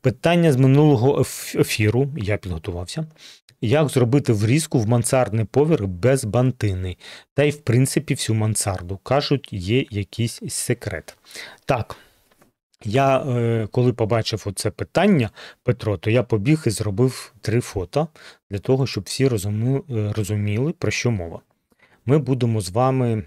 Питання з минулого ефіру, я підготувався. Як зробити врізку в мансардний поверх без бантини? Та й, в принципі, всю мансарду. Кажуть, є якийсь секрет. Так, я коли побачив оце питання, Петро, то я побіг і зробив 3 фото, для того, щоб всі розуміли, про що мова. Ми будемо з вами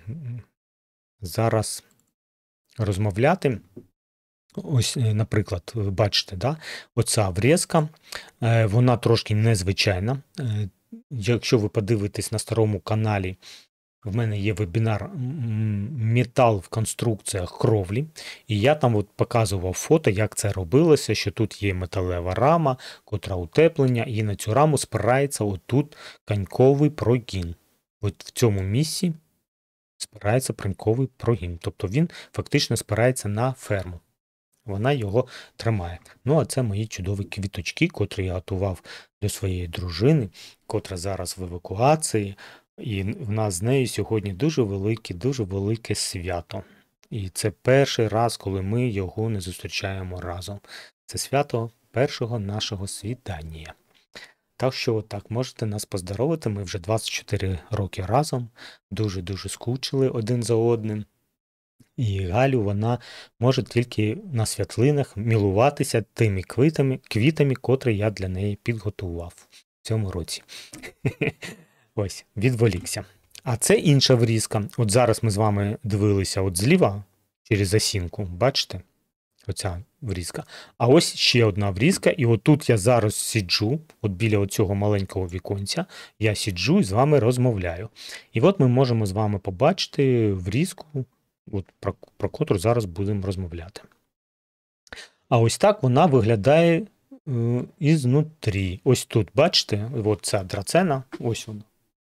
зараз розмовляти. Ось, наприклад, ви бачите, да? Оця врізка, вона трошки незвичайна. Якщо ви подивитесь на старому каналі, в мене є вебінар «Метал в конструкціях кровлі», і я там от показував фото, як це робилося, що тут є металева рама, котра утеплення, і на цю раму спирається отут коньковий прогін. От в цьому місці спирається коньковий прогін, тобто він фактично спирається на ферму. Вона його тримає. Ну, а це мої чудові квіточки, котрі я готував до своєї дружини, котра зараз в евакуації. І в нас з нею сьогодні дуже велике свято. І це перший раз, коли ми його не зустрічаємо разом. Це свято першого нашого свідання. Так що, так, можете нас поздоровити. Ми вже 24 роки разом. Дуже-дуже скучили один за одним. І Галю вона може тільки на світлинах милуватися тими квітами, котрі я для неї підготував в цьому році. Ось, відволікся. А це інша врізка. От зараз ми з вами дивилися от зліва через осінку, бачите? Оця врізка. А ось ще одна врізка, і отут я зараз сиджу, от біля оцього маленького віконця, я сиджу і з вами розмовляю. І от ми можемо з вами побачити врізку, от про котру зараз будемо розмовляти. А ось так вона виглядає ізнутрі. Ось тут, бачите, от ця драцена, ось вона.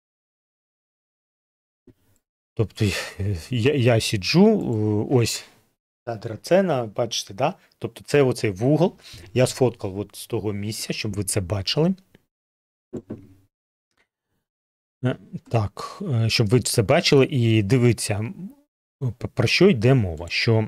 Тобто я сиджу, ось ця драцена, бачите, да? Тобто це оцей вугол. Я сфоткав от з того місця, щоб ви це бачили. Так, щоб ви це бачили і дивіться, про що йде мова, що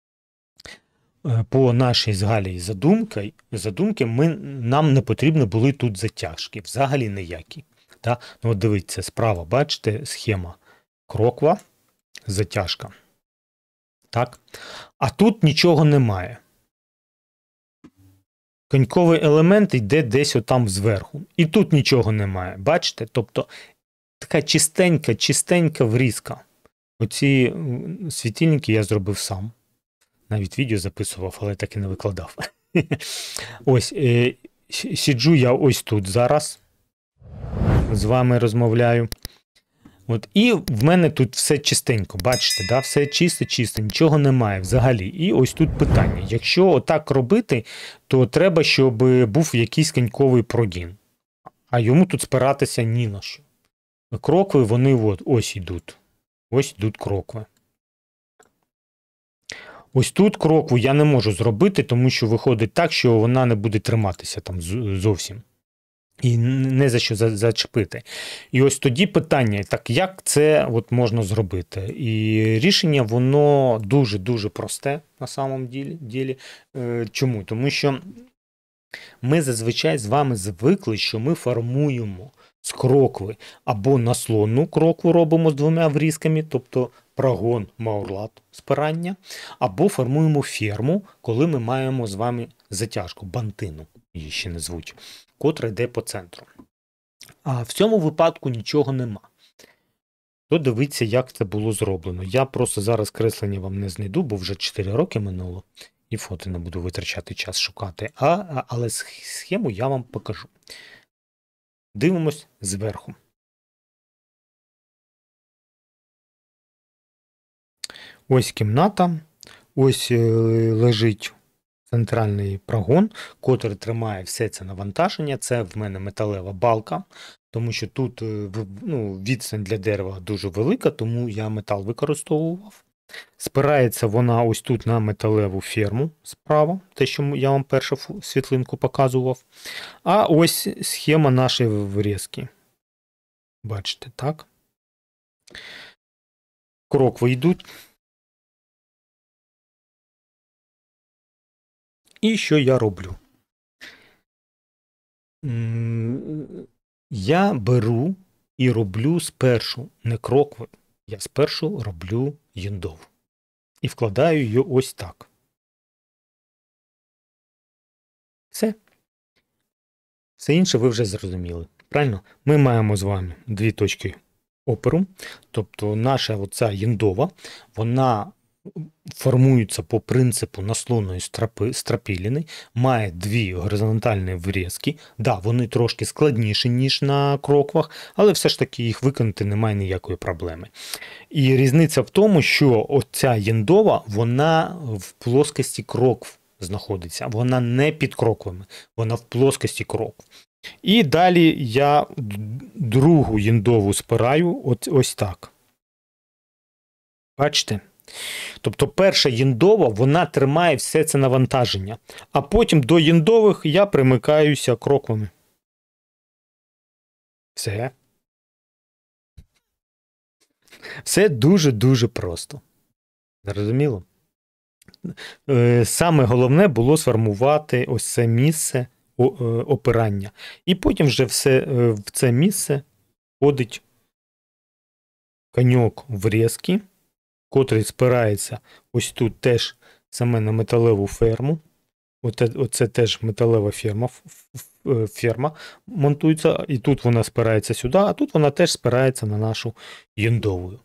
по нашій з Галею задумки нам не потрібні були тут затяжки, взагалі ніякі. Да? Ну, от дивіться, справа, бачите, схема кроква, затяжка. Так? А тут нічого немає. Коньковий елемент йде десь отам зверху. І тут нічого немає. Бачите? Тобто така чистенька врізка. Оці світильники я зробив сам. Навіть відео записував, але так і не викладав. Ось, сиджу я ось тут зараз. З вами розмовляю. От, і в мене тут все чистенько, бачите, да? Все чисто, нічого немає взагалі. І ось тут питання. Якщо отак робити, то треба, щоб був якийсь коньковий прогін. А йому тут спиратися ні на що. Крокви, вони ось йдуть. Ось йдуть крокви. Ось тут крокву я не можу зробити, тому що виходить так, що вона не буде триматися там зовсім. І не за що зачепити. І ось тоді питання, так як це от можна зробити? І рішення, воно дуже-дуже просте на самом ділі. Чому? Тому що ми зазвичай з вами звикли, що ми формуємо з крокви або наслонну крокву робимо з 2 врізками, тобто прогон, маурлат, спирання, або формуємо ферму, коли ми маємо з вами затяжку, бантину, її ще не звуть, котра йде по центру. А в цьому випадку нічого нема. То дивіться, як це було зроблено. Я просто зараз креслення вам не знайду, бо вже 4 роки минуло, і фото не буду витрачати час шукати, але схему я вам покажу. Дивимось зверху. Ось кімната, ось лежить центральний прогон, котрий тримає все це навантаження. Це в мене металева балка, тому що тут відстань для дерева дуже велика, тому я метал використовував. Спирається вона ось тут на металеву ферму справа, те, що я вам першу світлинку показував. А ось схема нашої врізки. Бачите, так? Крокви йдуть. І що я роблю? Я беру і роблю спершу не крокви, я спершу роблю єндову. І вкладаю її ось так. Все. Все інше ви вже зрозуміли. Правильно? Ми маємо з вами дві точки опору. Тобто наша оця єндова, вона формується по принципу наслонної стропіліни, має дві горизонтальні врізки. Да, вони трошки складніші, ніж на кроквах, але все ж таки їх виконати немає ніякої проблеми. І різниця в тому, що оця єндова, вона в плоскості крокв знаходиться. Вона не під кроквами, вона в плоскості крокв. І далі я другу єндову спираю ось так. Бачите? Тобто перша єндова, вона тримає все це навантаження. А потім до єндових я примикаюся кроквами. Все. Все дуже-дуже просто. Зрозуміло? Саме головне було сформувати ось це місце опирання. І потім вже в це місце входить коньок врізки, котрий спирається ось тут теж саме на металеву ферму. Оце теж металева ферма монтується, і тут вона спирається сюди, а тут вона теж спирається на нашу єндову.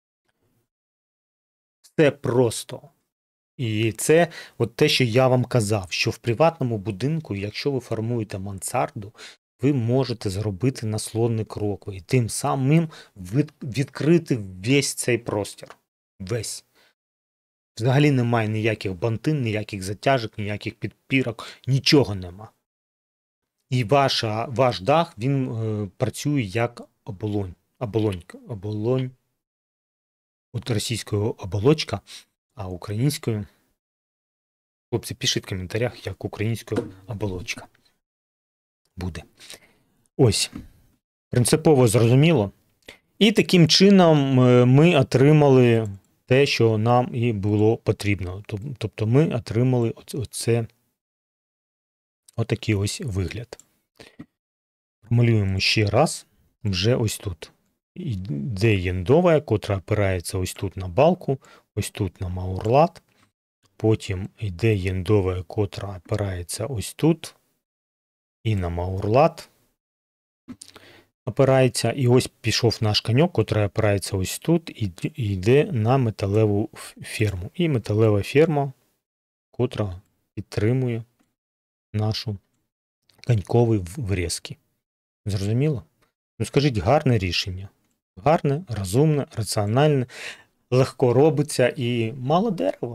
Все просто. І це от те, що я вам казав, що в приватному будинку, якщо ви формуєте мансарду, ви можете зробити наслонний крокви і тим самим відкрити весь цей простір. Весь. Взагалі немає ніяких бантин, ніяких затяжок, ніяких підпірок, нічого нема. І ваш дах, він працює як оболонь. От російською оболочка, а українською. Хлопці, пишіть в коментарях, як українською оболочка буде. Ось. Принципово зрозуміло. І таким чином ми отримали те, що нам і було потрібно. Тобто ми отримали отакий ось вигляд. Формулюємо ще раз, вже ось тут. Іде єндова, котра опирається ось тут на балку, ось тут на маурлат. Потім йде єндова, котра опирається ось тут і на маурлат опирається. І ось пішов наш коньок, котрий опирається ось тут і йде на металеву ферму. І металева ферма, котра підтримує нашу конькові врізки. Зрозуміло? Ну скажіть, гарне рішення. Гарне, розумне, раціональне, легко робиться і мало дерева.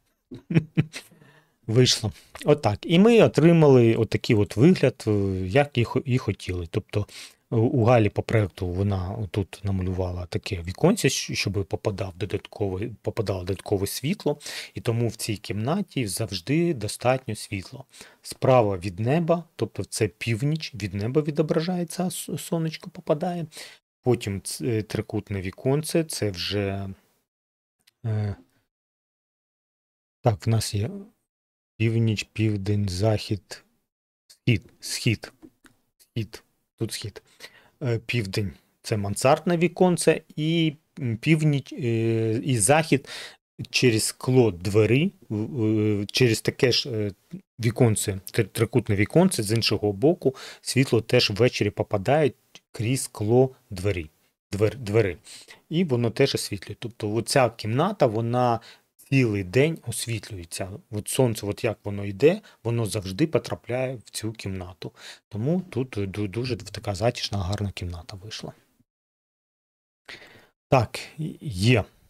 Вийшло. Отак. І ми отримали отакий от вигляд, як і хотіли. Тобто у Галі по проєкту вона тут намалювала таке віконце, щоб попадало додаткове світло. І тому в цій кімнаті завжди достатньо світло. Справа від неба, тобто це північ, від неба відображається, сонечко попадає. Потім трикутне віконце, це вже... Так, в нас є північ, південь, захід, схід. Тут схід. Південь – це мансардне віконце, і північ і захід через скло двері, через таке ж віконце, трикутне віконце, з іншого боку, світло теж ввечері попадає крізь скло двері. І воно теж освітлює. Тобто оця кімната, вона цілий день освітлюється. От сонце, от як воно йде, воно завжди потрапляє в цю кімнату. Тому тут дуже така затишна, гарна кімната вийшла. Так, є.